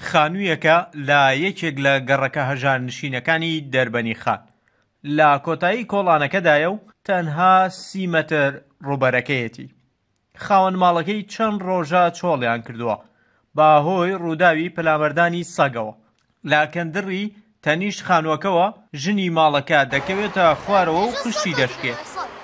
خانوویەکە لە یەکێک لە گەڕەکە هەژارنشینەکانی دەربەنی خان لە کۆتایی کۆڵانەکەدایە و تەنها 30 مەتر ڕووبەرەکەیەتی. خاوەن ماڵەکەی چەند ڕۆژە چۆڵیان کردووە بەهۆی ڕووداوی پەلامەردانی سەگەوە. لە کەندڕی تەنیشت خانووەکەوە ژنی ماڵەکە دەکەوێتە خوارەوە و پشتی دەشکێت.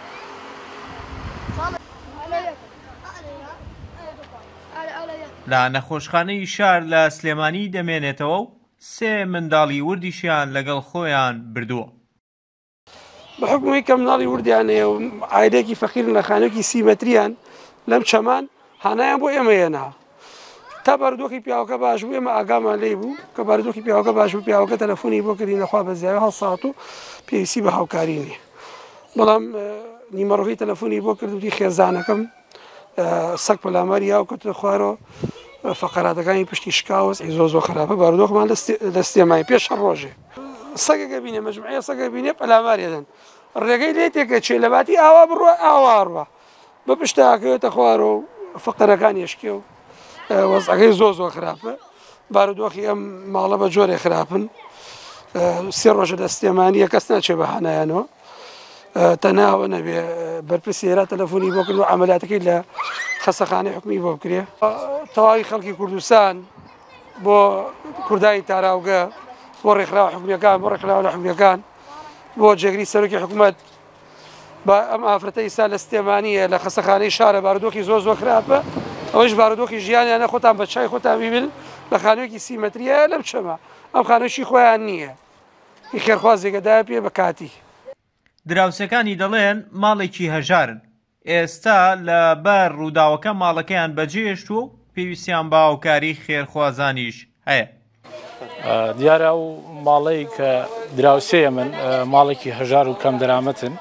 لە نەخۆشخانەی شار لە سلێمانی دەمێنێتەوە و 3 منداڵی وردیشیان لەگەڵ خۆیان بردووە. بەحکومی کە مناڵی وردیانەیە و عایلێکی فەقیرن لە خانوویەکی 30 مەتریان لەم چەمان هانایان بۆ ئێمە هێنا تا بارودۆخی پیاوەکە باش بوو ئێمە ئاگامان لێ بوو کە بارودۆخی پیاوەکە باش بوو پیاوەکە تەلەفۆنی بۆ کردی نەخوا بەزیاوی هەڵسات و پێویستی بە هاوکارینی بەڵام نیمەڕۆژی تەلەفۆنی بۆ کردوتی خێزانەکەم سەگ پەلاماری یاو کەوتە خوارەوە فەقەراتەکانی پشتی شکاوە زۆ خراپە بارودۆخمان لە سلێمانی پێش شەڕ ڕۆژێ سەگەکە بینێ مەجموعەیە سەگە بینێ پەلاماریەدەن ڕێگەی لێ تێکە چێ لەباتی ئاوا بڕوە ئاواڕوە بە پشتاکەوێتە خوارەوە فەقەرەکان یشکێ و وەزعەکەی زۆ خراپە بارودۆخی ئەم ماڵە بە جۆرێ خراپن 3 ڕۆژە لە سلێمانیە کەس ناچێ بە هانایانەوە تەناوە نەبێ بەرپرسی هێرا تەلەفۆنی بۆ کرد و عەمەلیاتەکەی لە خەسەخانەی حکومی بۆ بکرێ تەواوی خەڵکی کوردستان بۆ کوردایی تاراوگە بۆ ڕێکخراوە حکومیەکان بۆ ڕێکخراوە لە حکومیەکان بۆ جێگری سەرۆکی حکوومەت بە ئەم ئافرەتە ئیسا لە سلێمانیە لە خەسەخانەی شارە بارودۆخی زۆ خراپە ئەوەش بارودۆخی ژیانیانە خۆتان بە چای خۆتان بیبن لە خانوویەکی 30 مەتریە لەم چەمە ئەم خانوویشی خۆیان نییە هی خێرخوازێکەدای پێ بە کاتی. دراوسەکانی دەڵێن ماڵێکی هەژارن ئێستا لە بەر ڕووداوەکە ماڵەکەیان بەجێهێشتووە و پێویستیان بە هاوکاری خێرخوازانیش هەیە. دیارە ئەو ماڵەی کە دراوسەیە من ماڵێکی هەژار و کەم دەرامەتن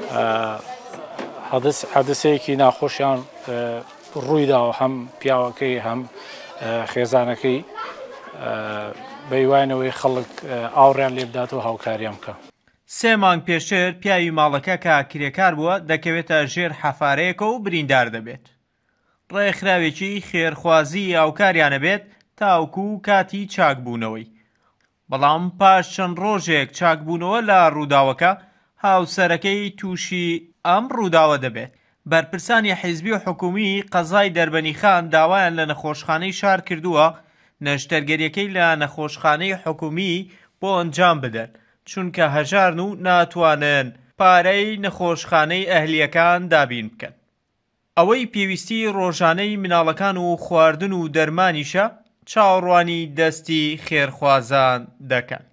حەدەسەیەکی ناخۆشیان ڕوویداوە هەم پیاوەکەی هەم خێزانەکەی بەیوانەوەی خەڵک ئاوڕیان لێ بدات و هاوکاریان بکە. 3 مانگ پێشتر پیاوی ماڵەکە کە کرێکار بووە دەکەوێتە ژێر حەفارەیەکە و بریندار دەبێت. ڕێکخراوێکی خێرخوازی هاوکاریانە بێت تاوکو کاتی چاکبوونەوەی. بەڵام پاش چەند ڕۆژێک چاکبوونەوە لە ڕووداوەکە هاوسەرەکەی تووشی ئەم ڕووداوە دەبێت. بەرپرسانی حیزبی و حکومی قەزای دەربەنی خان داوایان لە نەخۆشخانەی شار کردووە نەشتەرگەریەکەی لە نەخۆشخانەی حکومی بۆ ئەنجام بدەن چونکە هەژارن و ناتوانن پارەی نەخۆشخانەی ئەهلیەکان دابین بکەن. ئەوەی پێویستی ڕۆژانەی مناڵەکان و خواردن و دەرمانیشە چاوەڕوانی دەستی خێرخوازان دەکەن.